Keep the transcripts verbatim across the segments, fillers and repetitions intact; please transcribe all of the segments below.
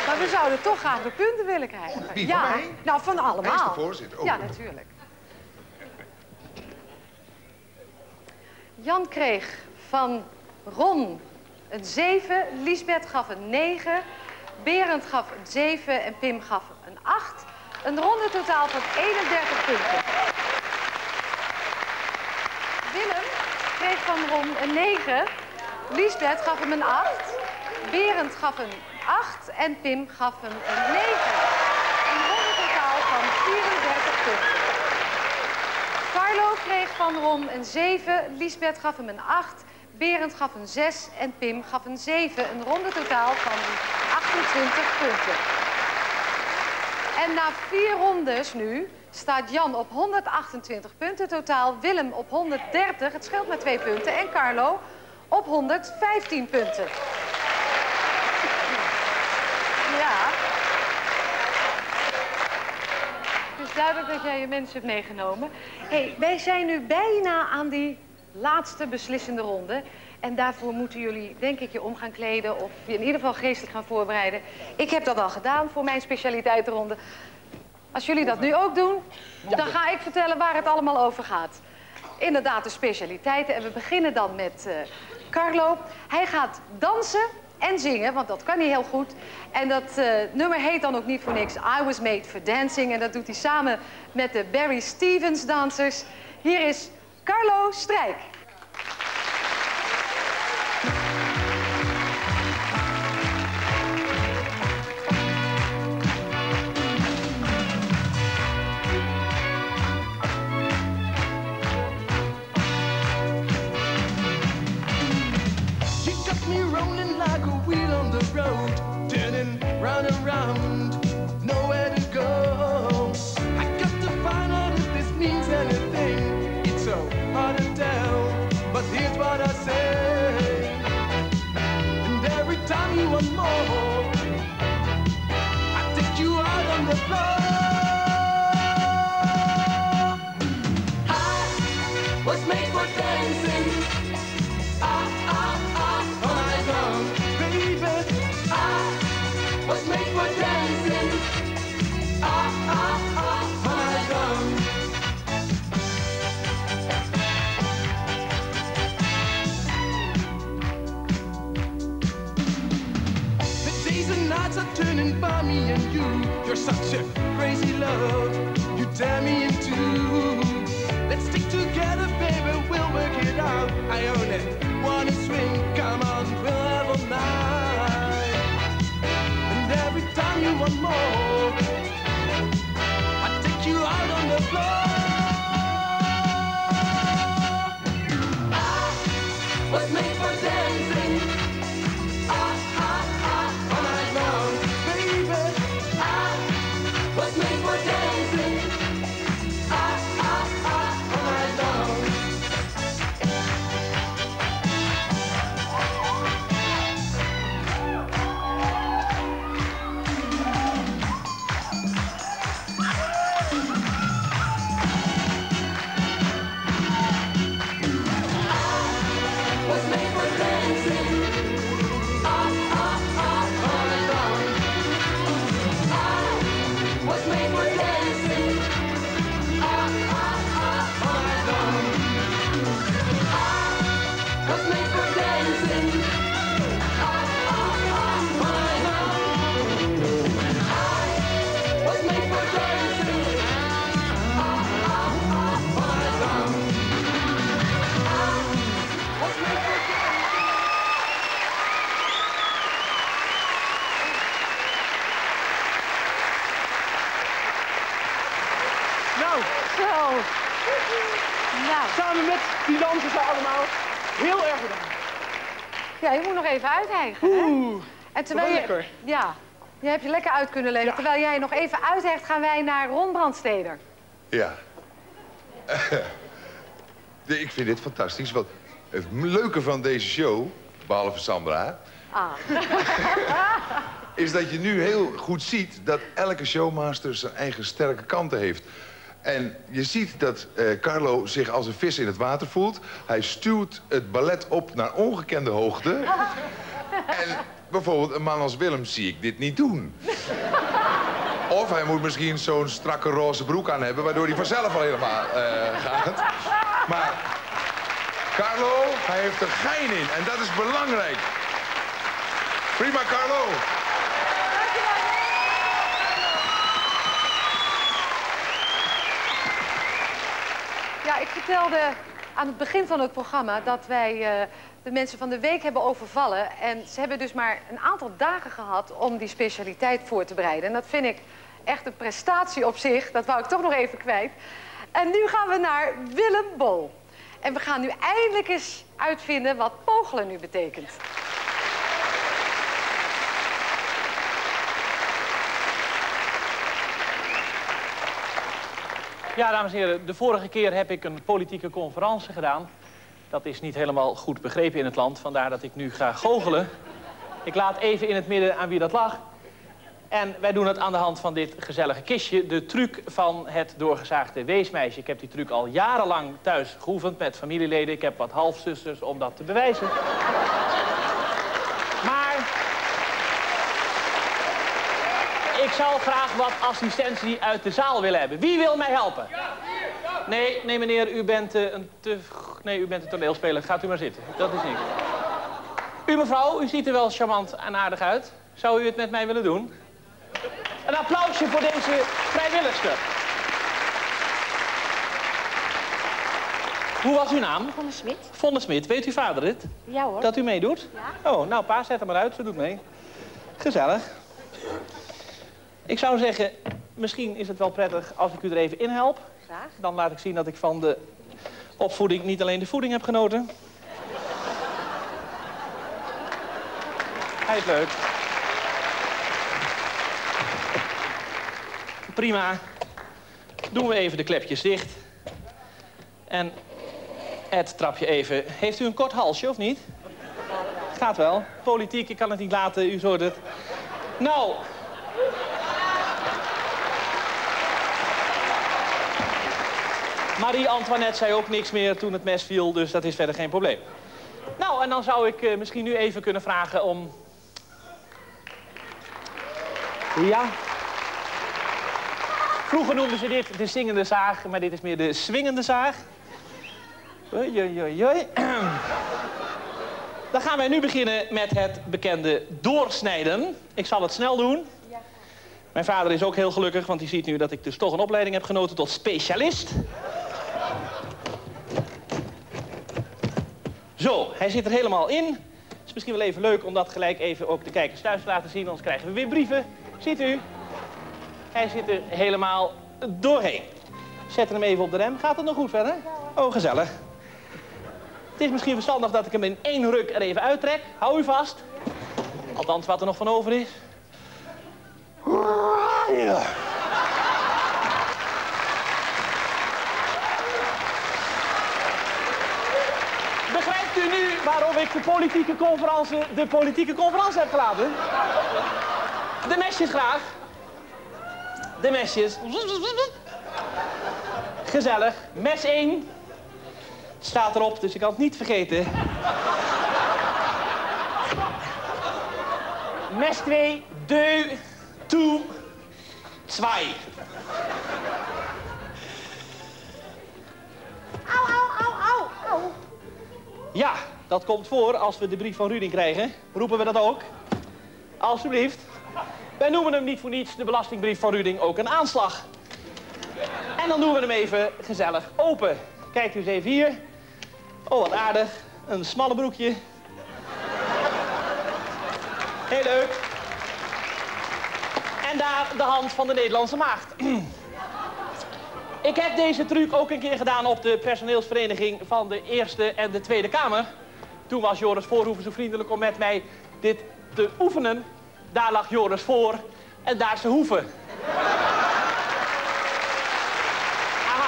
Maar we zouden toch graag de punten willen krijgen. Wie, ja, van mij? nou, van allemaal. Hij is de voorzitter. Oh. Ja, natuurlijk. Jan kreeg van Ron een zeven, Liesbeth gaf een negen, Berend gaf een zeven en Pim gaf een acht. Een ronde totaal van eenendertig punten. Willem kreeg van Ron een negen, Liesbeth gaf hem een acht, Berend gaf een acht en Pim gaf hem een negen. Een ronde totaal van vierendertig punten. Carlo kreeg van Ron een zeven, Liesbeth gaf hem een acht, Berend gaf een zes en Pim gaf een zeven. Een ronde totaal van achtentwintig punten. En na vier rondes nu staat Jan op honderdachtentwintig punten totaal, Willem op honderddertig, het scheelt maar twee punten, en Carlo op honderdvijftien punten. Ja. Het is duidelijk dat jij je mensen hebt meegenomen. Hey, wij zijn nu bijna aan die laatste beslissende ronde. En daarvoor moeten jullie, denk ik, je om gaan kleden of je in ieder geval geestelijk gaan voorbereiden. Ik heb dat al gedaan voor mijn specialiteitenronde. Als jullie dat nu ook doen, dan ga ik vertellen waar het allemaal over gaat. Inderdaad, de specialiteiten. En we beginnen dan met uh, Carlo. Hij gaat dansen en zingen, want dat kan hij heel goed. En dat uh, nummer heet dan ook niet voor niks I Was Made for Dancing. En dat doet hij samen met de Barry Stevens dansers. Hier is Carlo Strijk. Round and round, nowhere to go. I got to find out if this means anything. It's so hard to tell, but here's what I say. And every time you want more, I take you out on the floor. I was made for dancing. Ah, ah, ah, all night long, baby. I was made for dancing. Ah, ah, ah, all night long. The days and nights are turning by me and you. You're such a crazy love. You tear me in two. Let's stick together, baby, we'll work it out. I only wanna swing, come on, we'll have all night. Every time you want more, I take you out on the floor. I was made for dancing. Ah, ah, ah, all night long, baby. I was made for dancing. Ah, ah, ah, all night long. Samen met die dansers allemaal. Heel erg bedankt. Ja, je moet nog even uithijgen, hè? Oeh, en terwijl je, lekker. Ja, je hebt je lekker uit kunnen leven. Ja. Terwijl jij nog even uithijgt, gaan wij naar Ron Brandsteder. Ja. Ik vind dit fantastisch. Want het leuke van deze show, behalve Sandra... Ah. is dat je nu heel goed ziet dat elke showmaster zijn eigen sterke kanten heeft. En je ziet dat uh, Carlo zich als een vis in het water voelt. Hij stuwt het ballet op naar ongekende hoogte. En bijvoorbeeld een man als Willem zie ik dit niet doen. Of hij moet misschien zo'n strakke roze broek aan hebben, waardoor hij vanzelf al helemaal uh, gaat. Maar Carlo, hij heeft er gein in en dat is belangrijk. Prima, Carlo. Ja, ik vertelde aan het begin van het programma dat wij uh, de mensen van de week hebben overvallen. En ze hebben dus maar een aantal dagen gehad om die specialiteit voor te bereiden. En dat vind ik echt een prestatie op zich. Dat wou ik toch nog even kwijt. En nu gaan we naar Willem Bol. En we gaan nu eindelijk eens uitvinden wat pogelen nu betekent. Ja, dames en heren, de vorige keer heb ik een politieke conferentie gedaan. Dat is niet helemaal goed begrepen in het land, vandaar dat ik nu ga goochelen. Ik laat even in het midden aan wie dat lag. En wij doen het aan de hand van dit gezellige kistje. De truc van het doorgezaagde weesmeisje. Ik heb die truc al jarenlang thuis geoefend met familieleden. Ik heb wat halfzusters om dat te bewijzen. Maar ik zou graag wat assistentie uit de zaal willen hebben. Wie wil mij helpen? Nee, nee meneer, u bent uh, een te... Nee, u bent een toneelspeler. Gaat u maar zitten. Dat is niks. U mevrouw, u ziet er wel charmant en aardig uit. Zou u het met mij willen doen? Een applausje voor deze vrijwilligster. Hoe was uw naam? Vonne Smit. Vonne Smit. Weet uw vader het? Ja hoor. Dat u meedoet? Ja. Oh, nou pa, zet hem maar uit. Ze doet mee. Gezellig. Ik zou zeggen, misschien is het wel prettig als ik u er even in help. Graag. Dan laat ik zien dat ik van de opvoeding niet alleen de voeding heb genoten. Hij is leuk. Prima. Doen we even de klepjes dicht. En het trapje even. Heeft u een kort halsje of niet? Gaat wel. Politiek, ik kan het niet laten. U hoort het. Nou. Marie-Antoinette zei ook niks meer toen het mes viel, dus dat is verder geen probleem. Nou, en dan zou ik uh, misschien nu even kunnen vragen om... Ja. Vroeger noemden ze dit de zingende zaag, maar dit is meer de swingende zaag. Oei, oei, oei, oei. Dan gaan wij nu beginnen met het bekende doorsnijden. Ik zal het snel doen. Mijn vader is ook heel gelukkig, want hij ziet nu dat ik dus toch een opleiding heb genoten tot specialist. Zo, hij zit er helemaal in. Het is misschien wel even leuk om dat gelijk even ook de kijkers thuis te laten zien, anders krijgen we weer brieven. Ziet u? Hij zit er helemaal doorheen. Zet hem even op de rem. Gaat het nog goed verder? Oh, gezellig. Het is misschien verstandig dat ik hem in één ruk er even uittrek. Hou u vast. Althans, wat er nog van over is. Ja. Begrijpt u nu waarom ik de politieke conferentie de politieke conferentie heb gelaten? De mesjes graag. De mesjes. Gezellig. Mes één. Het staat erop, dus ik kan het niet vergeten. Mes twee. Deux. Toe. Zwei. Au, au, au, au, au. Ja, dat komt voor als we de brief van Ruding krijgen. Roepen we dat ook? Alsjeblieft. Wij noemen hem niet voor niets de belastingbrief van Ruding ook een aanslag. En dan doen we hem even gezellig open. Kijkt u eens even hier. Oh, wat aardig. Een smalle broekje. Heel leuk. En daar de hand van de Nederlandse maagd. Ik heb deze truc ook een keer gedaan op de personeelsvereniging van de Eerste en de Tweede Kamer. Toen was Joris Voorhoeven zo vriendelijk om met mij dit te oefenen. Daar lag Joris voor en daar zijn hoeven. Aha.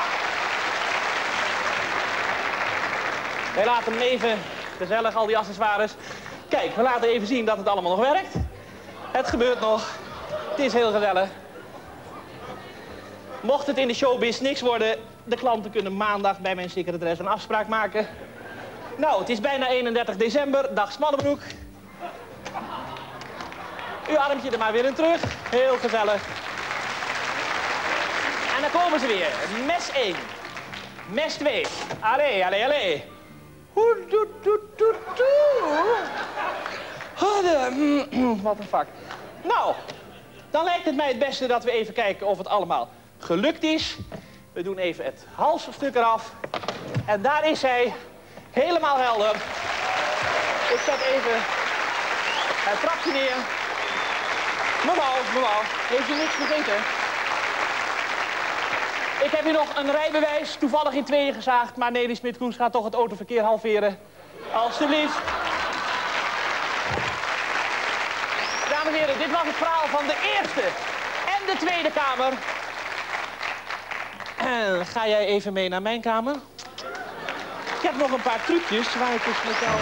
Wij laten hem even gezellig, al die accessoires. Kijk, we laten even zien dat het allemaal nog werkt. Het gebeurt nog. Het is heel gezellig. Mocht het in de showbiz niks worden, de klanten kunnen maandag bij mijn secretaresse een afspraak maken. Nou, het is bijna eenendertig december, dag Smallebroek. uw armpje er maar weer in terug. Heel gezellig. En dan komen ze weer. Mes één. Mes twee. Allee, allee, allee. Hoe doet, doet, doet, doet. Wat een vak. Nou, dan lijkt het mij het beste dat we even kijken of het allemaal gelukt is. We doen even het halsstuk eraf. En daar is hij. Helemaal helder. Ik zet even het trapje neer. Mevrouw, mevrouw, heeft u niks vergeten? Ik heb hier nog een rijbewijs, toevallig in tweeën gezaagd, maar Nelly Smit-Koens gaat toch het autoverkeer halveren. Alsjeblieft. Dames en heren, dit was het verhaal van de Eerste en de Tweede Kamer. En ga jij even mee naar mijn kamer? Ik heb nog een paar trucjes waar ik dus met jou...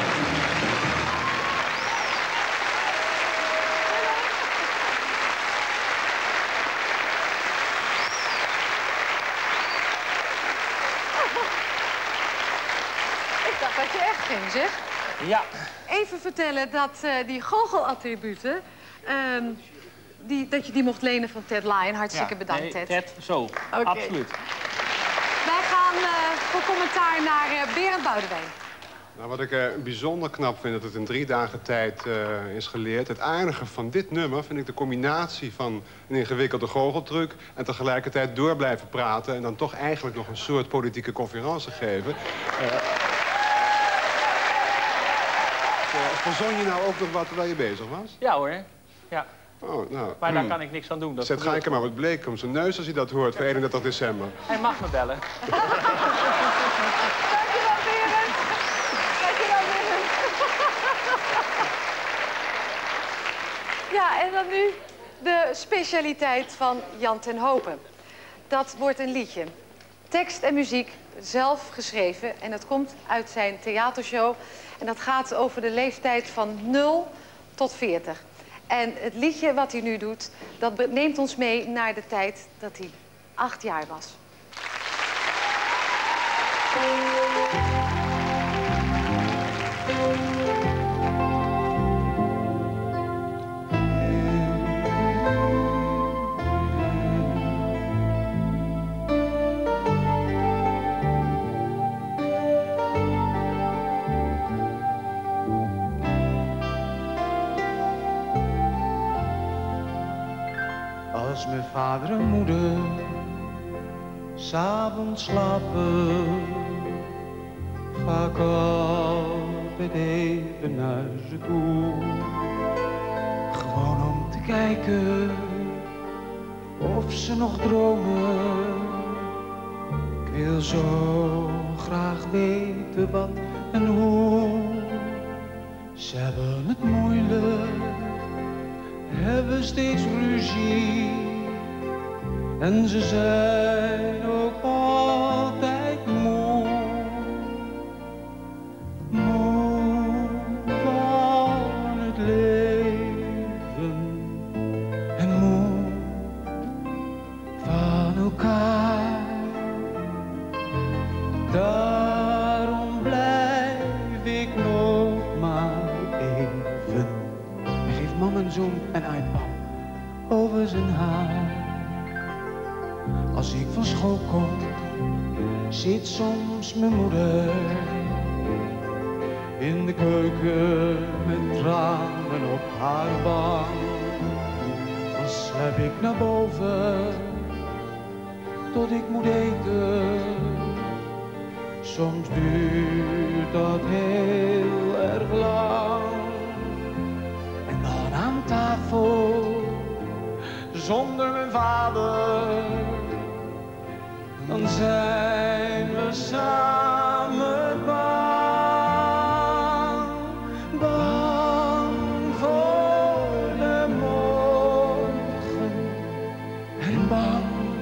Ik dacht dat je echt ging, zeg. Ja. Even vertellen dat uh, die goochelattributen... Uh, die, dat je die mocht lenen van Ted Lyon. Hartstikke ja, bedankt, nee, Ted. Ted, zo. Okay. Absoluut. Wij gaan uh, voor commentaar naar uh, Berend Boudewijn. Nou, wat ik uh, bijzonder knap vind, dat het in drie dagen tijd uh, is geleerd. Het aardige van dit nummer vind ik de combinatie van een ingewikkelde goocheltruc... en tegelijkertijd door blijven praten... en dan toch eigenlijk nog een soort politieke conferentie geven. Uh, Verzon je nou ook nog wat terwijl je bezig was? Ja hoor. Ja. Oh, nou, maar daar hmm. kan ik niks aan doen. Dat Zet Gijker maar wat bleek om zijn neus als hij dat hoort voor eenendertig december. Hij mag me bellen. Dankjewel, Berend. Dankjewel, Berend. Ja, en dan nu de specialiteit van Jan ten Hopen. Dat wordt een liedje. Tekst en muziek zelf geschreven en dat komt uit zijn theatershow. En dat gaat over de leeftijd van nul tot veertig. En het liedje wat hij nu doet, dat neemt ons mee naar de tijd dat hij acht jaar was. Als mijn vader en moeder 's'avonds slapen, ga ik altijd even naar ze toe. Gewoon om te kijken of ze nog dromen. Ik wil zo graag weten wat en hoe. Ze hebben het moeilijk, hebben steeds ruzie en ze zijn ook altijd moe. Moe van het leven en moe van elkaar. Daarom blijf ik nog maar even en geef mama een zoen en uitpap over zijn haar. Als ik van school kom, zit soms mijn moeder in de keuken met tranen op haar bank. Dan sluip ik naar boven tot ik moet eten. Soms duurt dat heel erg lang. En dan aan tafel zonder mijn vader, dan zijn we samen bang, bang voor de morgen en bang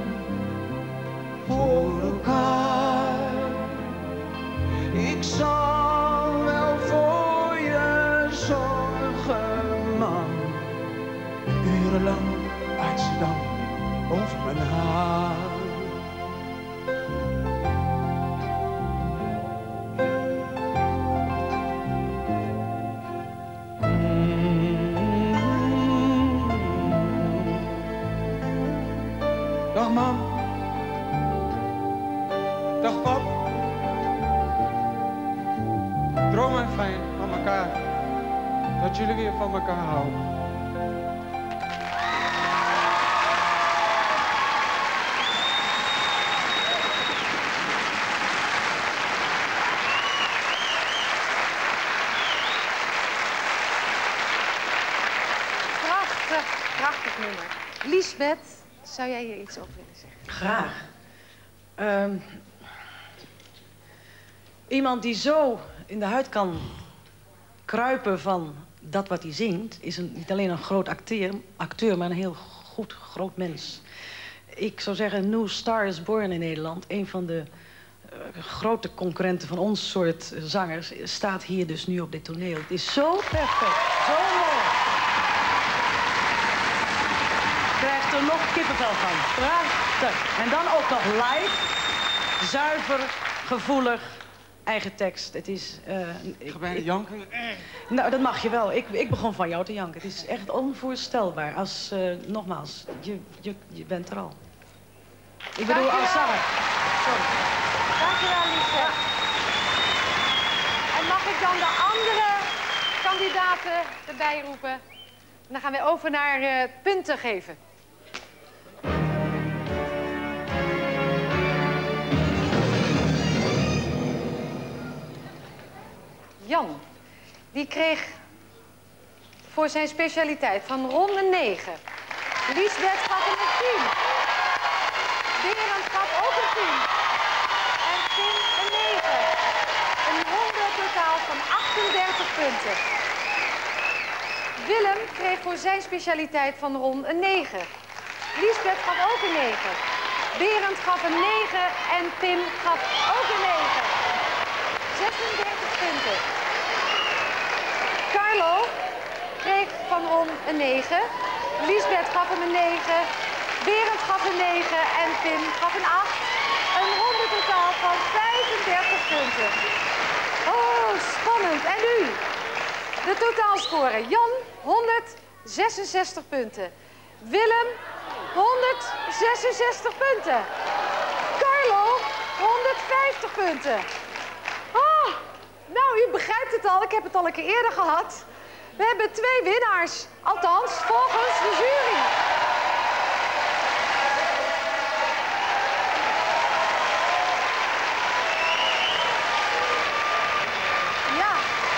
voor elkaar. Ik zal wel voor je zorgen, man, urenlang waait ze dan over mijn haar. Dag mam. Dag pap. Droom maar fijn van elkaar. Dat jullie weer van elkaar houden. Prachtig, prachtig nummer. Liesbeth, zou jij hier iets over willen zeggen? Graag. Um, iemand die zo in de huid kan kruipen van dat wat hij zingt, is een, niet alleen een groot acteur, acteur, maar een heel goed, groot mens. Ik zou zeggen, een new star is born in Nederland. Een van de uh, grote concurrenten van ons soort zangers staat hier dus nu op dit toneel. Het is zo perfect, zo mooi. Krijgt er nog kippenvel van. Prachtig. En dan ook nog live, zuiver, gevoelig, eigen tekst. Het is... Uh, ik ga bijna janken. Nou, dat mag je wel. Ik, ik begon van jou te janken. Het is echt onvoorstelbaar. Als, uh, nogmaals, je, je, je bent er al. Ik bedoel, als zanger. Sorry. Dankjewel, Liesje. En mag ik dan de andere kandidaten erbij roepen? En dan gaan we over naar uh, punten geven. Jan, die kreeg voor zijn specialiteit van Ron een negen. Liesbeth gaf hem een tien. Berend gaf ook een tien. En Tim een negen. Een ronde totaal van achtendertig punten. Willem kreeg voor zijn specialiteit van Ron een negen. Liesbeth gaf ook een negen. Berend gaf een negen en Tim gaf ook een negen. zesendertig punten. Carlo kreeg van Ron een negen. Liesbeth gaf hem een negen. Berend gaf een negen en Tim gaf een acht. Een ronde totaal van vijfendertig punten. Oh, spannend. En nu? De totaalscore. Jan, honderdzesenzestig punten. Willem, honderdzesenzestig punten. Carlo, honderdvijftig punten. Oh, nou, u begrijpt het al. Ik heb het al een keer eerder gehad. We hebben twee winnaars. Althans, volgens de jury. Ja.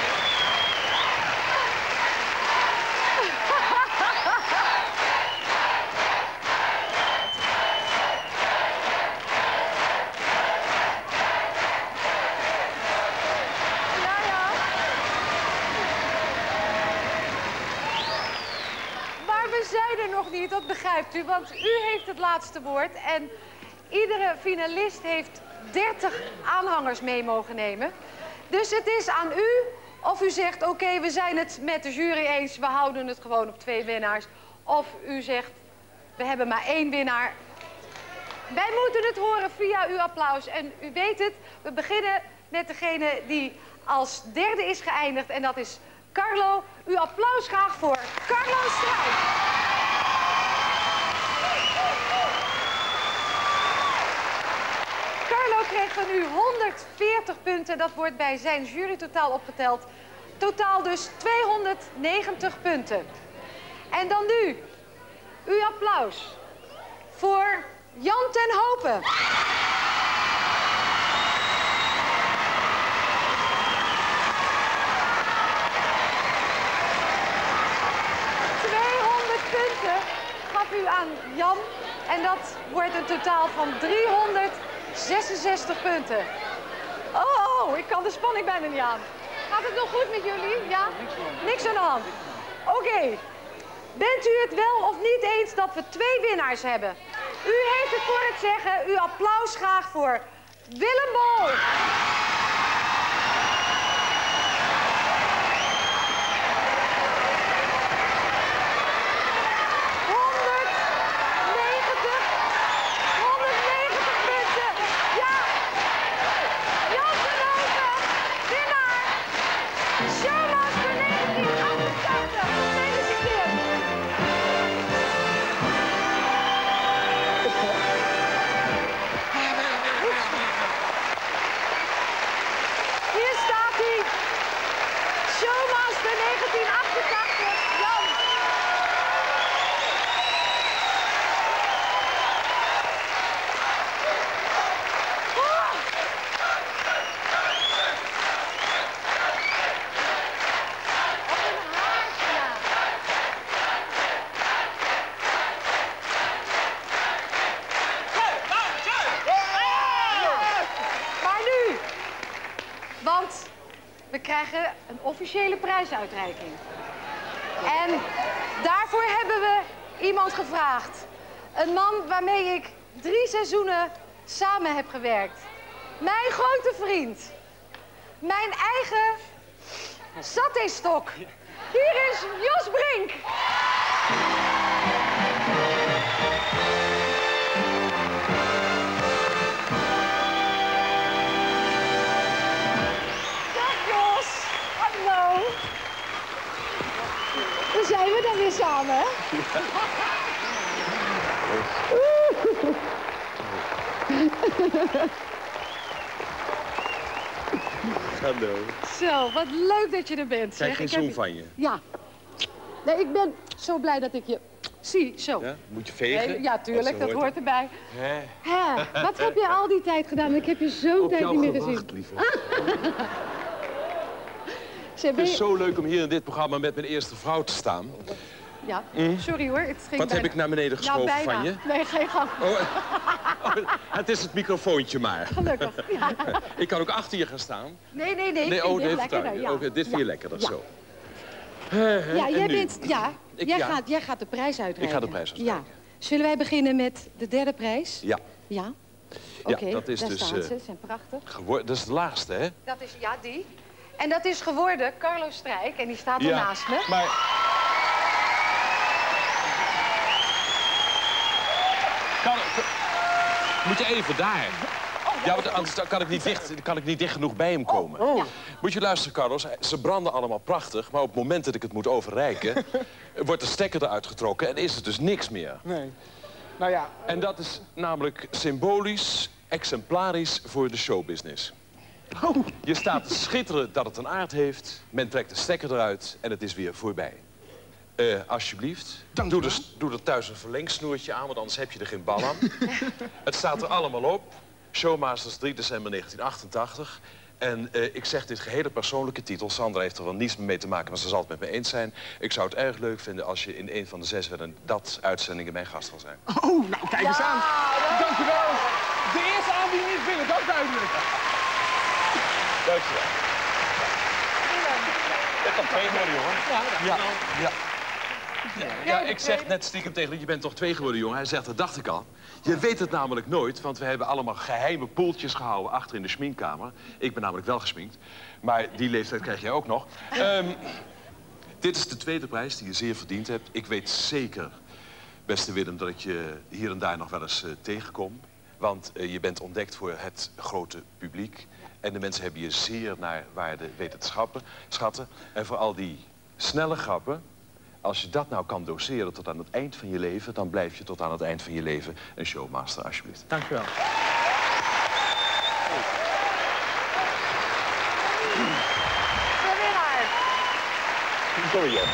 Nog niet, dat begrijpt u, want u heeft het laatste woord en iedere finalist heeft dertig aanhangers mee mogen nemen. Dus het is aan u of u zegt, oké, okay, we zijn het met de jury eens, we houden het gewoon op twee winnaars. Of u zegt, we hebben maar één winnaar. Wij moeten het horen via uw applaus en u weet het, we beginnen met degene die als derde is geëindigd en dat is Carlo. Uw applaus graag voor Carlo Struijf. Carlo kreeg van u honderdveertig punten. Dat wordt bij zijn jurytotaal opgeteld. Totaal dus tweehonderdnegentig punten. En dan nu uw applaus voor Jan ten Hope. tweehonderd punten gaf u aan Jan. En dat wordt een totaal van driehonderdzesenzestig punten. Oh, ik kan de spanning bijna niet aan. Gaat het nog goed met jullie? Ja? Niks aan de hand. Oké. Okay. Bent u het wel of niet eens dat we twee winnaars hebben? U heeft het voor het zeggen. Uw applaus graag voor Willem Bol. krijgen een officiële prijsuitreiking. En daarvoor hebben we iemand gevraagd. Een man waarmee ik drie seizoenen samen heb gewerkt. Mijn grote vriend. Mijn eigen saté-stok. Hier is Jos Brink. Dag Jos. Hallo. Dan zijn we dan weer samen, hè? Hallo. Zo, wat leuk dat je er bent. Krijg zeg. geen Ik heb- zoen van je? Ja. Nee, ik ben zo blij dat ik je zie. Zo. Ja? Moet je vegen? Nee, ja, tuurlijk, Als je dat hoort erbij. Hè? Hè, wat heb je al die tijd gedaan? Ik heb je zo'n Op tijd jou niet meer gewacht, gezien. lieve. Zeg, Het ben is je- zo leuk om hier in dit programma met mijn eerste vrouw te staan. Ja, Mm. sorry hoor. Het ging Wat heb bijna- ik naar beneden geschoven ja, bijna. van je? Nee, geen gang. Oh, oh, het is het microfoontje maar. Gelukkig. Ja. Ik kan ook achter je gaan staan. Nee, nee, nee. ik Nee, vind oh, dit nee, lekkerder, vertrouw je. ja. Oké, dit vind je Ja. lekkerder, Ja. zo. Ja, jij nu? bent... Ja, Ik- jij, ja. Gaat, jij gaat de prijs uitreiken. Ik ga de prijs uitreiken. Ja. Zullen wij beginnen met de derde prijs? Ja. Ja? Ja, Oké, dat is daar dus, staan eh, ze. Ze zijn prachtig. Gewor- dat is de laagste, hè? Dat is, ja, die. En dat is geworden Carlo Strijk. En die staat er naast me. maar... Kan, moet je even daar? Ja, want anders kan ik, niet dicht, kan ik niet dicht genoeg bij hem komen. Oh. Ja. Moet je luisteren, Carlos. Ze branden allemaal prachtig, maar op het moment dat ik het moet overreiken... wordt de stekker eruit getrokken en is het dus niks meer. Nee. Nou ja, En dat is namelijk symbolisch, exemplarisch voor de showbusiness. Je staat te schitteren dat het een aard heeft. Men trekt de stekker eruit en het is weer voorbij. Eh, alsjeblieft, Dank doe u wel. er, doe er thuis een verlengsnoertje aan, want anders heb je er geen bal aan. Het staat er allemaal op. Showmasters drie december negentien achtentachtig. En eh, ik zeg dit gehele persoonlijke titel. Sandra heeft er wel niets mee te maken, maar ze zal het met me eens zijn. Ik zou het erg leuk vinden als je in een van de zes werden dat uitzendingen mijn gast zal zijn. oh, nou kijk eens aan. Dank u wel. De eerste aanbieding is binnen, dat is duidelijk. Dankjewel. Ik kan twee worden, jongen. Ja, ja. Ja, ik zeg net stiekem tegen hem, je bent toch twee geworden, jongen. Hij zegt, dat dacht ik al. Je weet het namelijk nooit, want we hebben allemaal geheime poeltjes gehouden achter in de schminkkamer. Ik ben namelijk wel gesminkt, maar die leeftijd krijg jij ook nog. Um, dit is de tweede prijs die je zeer verdiend hebt. Ik weet zeker, beste Willem, dat ik je hier en daar nog wel eens uh, tegenkom. Want uh, je bent ontdekt voor het grote publiek. En de mensen hebben je zeer naar waarde weten te schappen, schatten. En voor al die snelle grappen, als je dat nou kan doseren tot aan het eind van je leven, dan blijf je tot aan het eind van je leven een showmaster, alsjeblieft. Dank je wel. De winnaar. Sorry, Jan.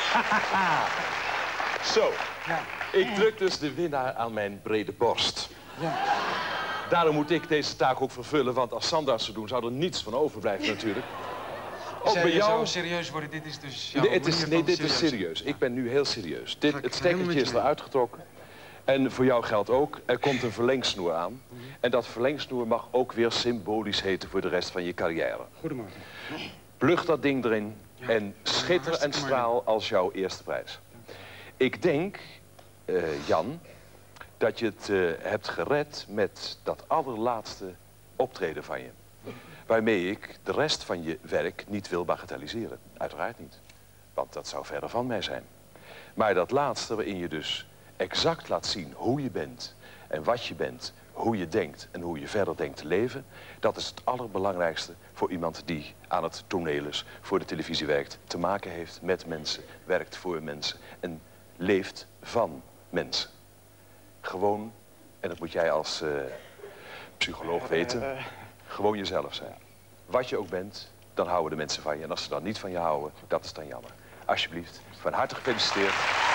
Zo, ik druk dus de winnaar aan mijn brede borst. Ja. Daarom moet ik deze taak ook vervullen, want als Sandra zou doen, zou er niets van overblijven natuurlijk. Ook bij Je jou... zou serieus worden, dit is dus jouw Nee, het is, manier nee, van dit is serieus. Ik ben nu heel serieus. Dit, Ga ik het helemaal met stekkertje is je mee. eruit getrokken. En voor jou geldt ook, er komt een verlengsnoer aan. En dat verlengsnoer mag ook weer symbolisch heten voor de rest van je carrière. Goedemorgen. Plug dat ding erin en schitter en hartstikke straal als jouw eerste prijs. Ik denk, eh, Jan, dat je het eh, hebt gered met dat allerlaatste optreden van je. Waarmee ik de rest van je werk niet wil bagatelliseren. Uiteraard niet. Want dat zou verder van mij zijn. Maar dat laatste waarin je dus exact laat zien hoe je bent en wat je bent, hoe je denkt en hoe je verder denkt te leven, dat is het allerbelangrijkste voor iemand die aan het toneel is, voor de televisie werkt, te maken heeft met mensen, werkt voor mensen en leeft van mensen. Gewoon, en dat moet jij als uh, psycholoog weten, gewoon jezelf zijn. Wat je ook bent, dan houden de mensen van je. En als ze dan niet van je houden, dat is dan jammer. Alsjeblieft, van harte gefeliciteerd.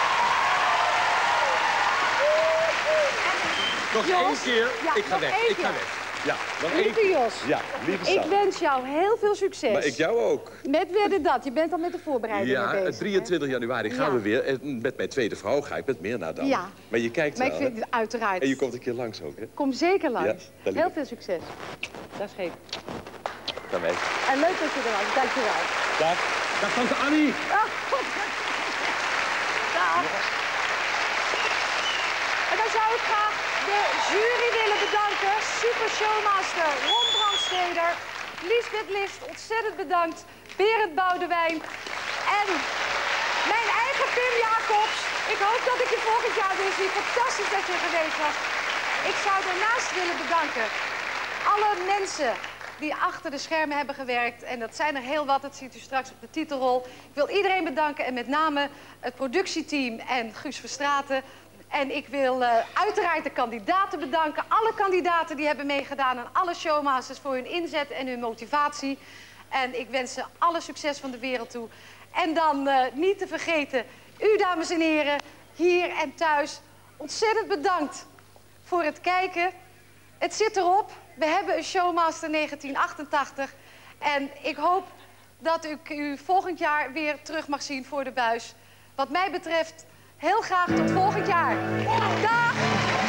Nog Jos, één keer. ja, ik ga nog weg. één Ik ga keer. weg. Ja, nog één Lieve keer. Jos, Ja, lieve ik Sandra. wens jou heel veel succes. Maar ik jou ook. Met Wedden Dat. Je bent al met de voorbereidingen Ja, bezig. drieëntwintig januari gaan Ja. we weer. En met mijn tweede vrouw ga ik met meer naar dan. Ja. Maar je kijkt Maar wel, ik vind hè? het uiteraard. En je komt een keer langs ook, hè? Kom zeker langs. Ja, dat liep heel ik. veel succes. Dat is geen. naar mij. En leuk dat je er was. Dankjewel. Dag. Dag, tante Annie. Dag. Dag. En dan zou ik graag de jury willen bedanken. Super showmaster Ron Brandsteder, Liesbeth List, ontzettend bedankt. Berend Boudewijn en mijn eigen Pim Jacobs. Ik hoop dat ik je volgend jaar weer zie. Fantastisch dat je er geweest was. Ik zou daarnaast willen bedanken alle mensen die achter de schermen hebben gewerkt. En dat zijn er heel wat, dat ziet u straks op de titelrol. Ik wil iedereen bedanken en met name het productieteam en Guus Verstraeten. En ik wil uh, uiteraard de kandidaten bedanken. Alle kandidaten die hebben meegedaan en alle showmasters voor hun inzet en hun motivatie. En ik wens ze alle succes van de wereld toe. En dan uh, niet te vergeten, u dames en heren, hier en thuis, ontzettend bedankt voor het kijken. Het zit erop. We hebben een Showmaster negentien achtentachtig. En ik hoop dat ik u volgend jaar weer terug mag zien voor de buis. Wat mij betreft, heel graag tot volgend jaar. Dag!